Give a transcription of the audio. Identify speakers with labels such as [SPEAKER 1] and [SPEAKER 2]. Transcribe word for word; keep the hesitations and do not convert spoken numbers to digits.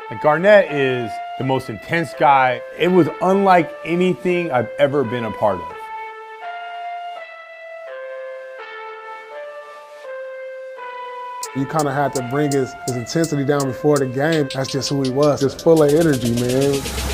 [SPEAKER 1] Like Garnett is the most intense guy. It was unlike anything I've ever been a part of.
[SPEAKER 2] You kind of had to bring his, his intensity down before the game. That's just who he was, just full of energy, man.